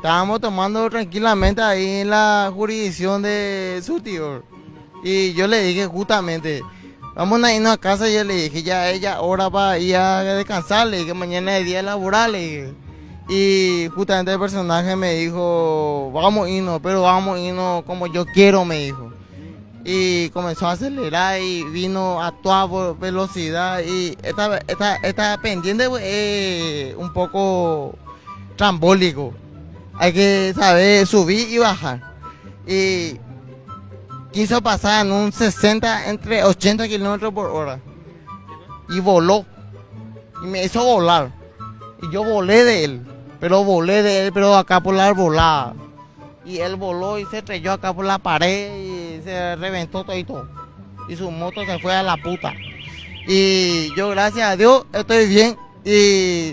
estábamos tomando tranquilamente ahí en la jurisdicción de Surtidor. Y yo le dije justamente, vamos a irnos a casa. Y yo le dije, ya ella ahora va ir a descansar, le dije, mañana es día laboral, le dije. Y justamente el personaje me dijo, vamos a irnos, pero vamos a irnos como yo quiero, me dijo. Y comenzó a acelerar y vino a toda velocidad. Y esta pendiente es un poco trambólico. Hay que saber subir y bajar. Y quiso pasar en un 60, entre 80 kilómetros por hora. Y voló. Y me hizo volar. Y yo volé de él. Pero acá por la arbolada. Y él voló y se estrelló acá por la pared y se reventó todo y todo. Y su moto se fue a la puta. Y yo, gracias a Dios, estoy bien. Y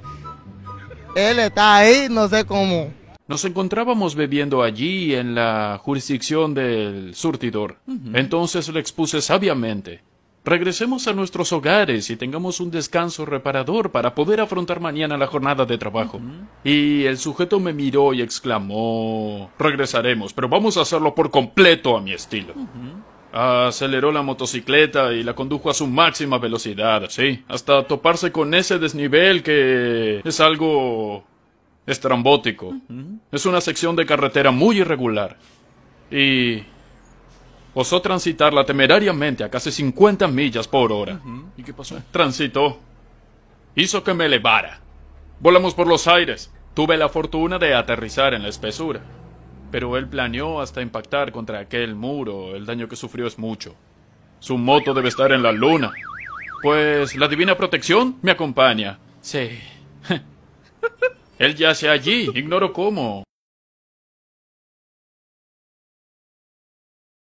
él está ahí, no sé cómo. Nos encontrábamos bebiendo allí en la jurisdicción del Surtidor. Entonces le expuse sabiamente: regresemos a nuestros hogares y tengamos un descanso reparador para poder afrontar mañana la jornada de trabajo. Y el sujeto me miró y exclamó: regresaremos, pero vamos a hacerlo por completo a mi estilo. Aceleró la motocicleta y la condujo a su máxima velocidad, sí, hasta toparse con ese desnivel que es algo estrambótico. Es una sección de carretera muy irregular. Y osó transitarla temerariamente a casi 50 millas por hora. ¿Y qué pasó? Transitó. Hizo que me elevara. Volamos por los aires. Tuve la fortuna de aterrizar en la espesura. Pero él planeó hasta impactar contra aquel muro. El daño que sufrió es mucho. Su moto debe estar en la luna. Pues la divina protección me acompaña. Sí. Él yace allí, ignoro cómo.